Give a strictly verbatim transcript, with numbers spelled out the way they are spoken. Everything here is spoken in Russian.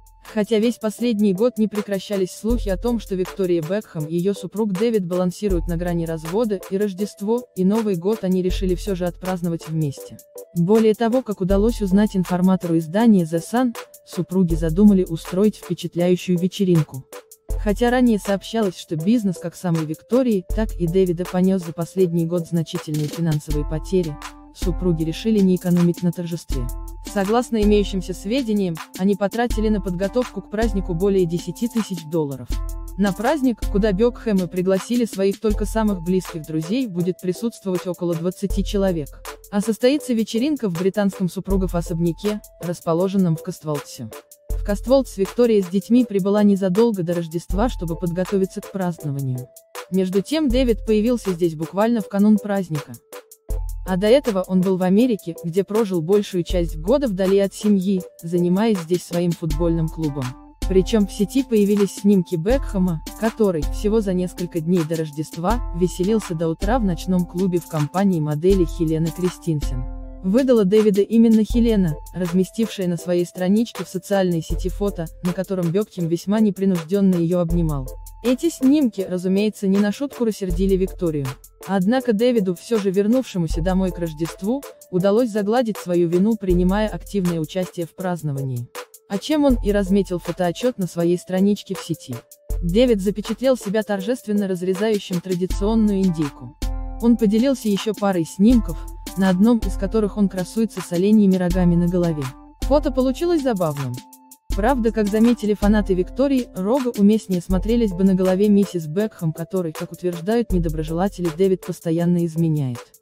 Хотя весь последний год не прекращались слухи о том, что Виктория Бекхэм и ее супруг Дэвид балансируют на грани развода, и Рождество, и Новый год они решили все же отпраздновать вместе. Более того, как удалось узнать информатору издания The Sun, супруги задумали устроить впечатляющую вечеринку. Хотя ранее сообщалось, что бизнес как самой Виктории, так и Дэвида понес за последний год значительные финансовые потери, супруги решили не экономить на торжестве. Согласно имеющимся сведениям, они потратили на подготовку к празднику более десяти тысяч долларов. На праздник, куда Бекхэмы пригласили своих только самых близких друзей, будет присутствовать около двадцати человек. А состоится вечеринка в британском супругов особняке, расположенном в Костволдсе. В Костволдс Виктория с детьми прибыла незадолго до Рождества, чтобы подготовиться к празднованию. Между тем Дэвид появился здесь буквально в канун праздника. А до этого он был в Америке, где прожил большую часть года вдали от семьи, занимаясь здесь своим футбольным клубом. Причем в сети появились снимки Бекхэма, который, всего за несколько дней до Рождества, веселился до утра в ночном клубе в компании модели Хелены Кристинсен. Выдала Дэвида именно Хелена, разместившая на своей страничке в социальной сети фото, на котором Бекхэм весьма непринужденно ее обнимал. Эти снимки, разумеется, не на шутку рассердили Викторию. Однако Дэвиду, все же вернувшемуся домой к Рождеству, удалось загладить свою вину, принимая активное участие в праздновании. О чем он и разметил фотоотчет на своей страничке в сети. Дэвид запечатлел себя торжественно разрезающим традиционную индейку. Он поделился еще парой снимков, на одном из которых он красуется с оленьими рогами на голове. Фото получилось забавным. Правда, как заметили фанаты Виктории, рога уместнее смотрелись бы на голове миссис Бекхэм, которой, как утверждают недоброжелатели, Дэвид постоянно изменяет.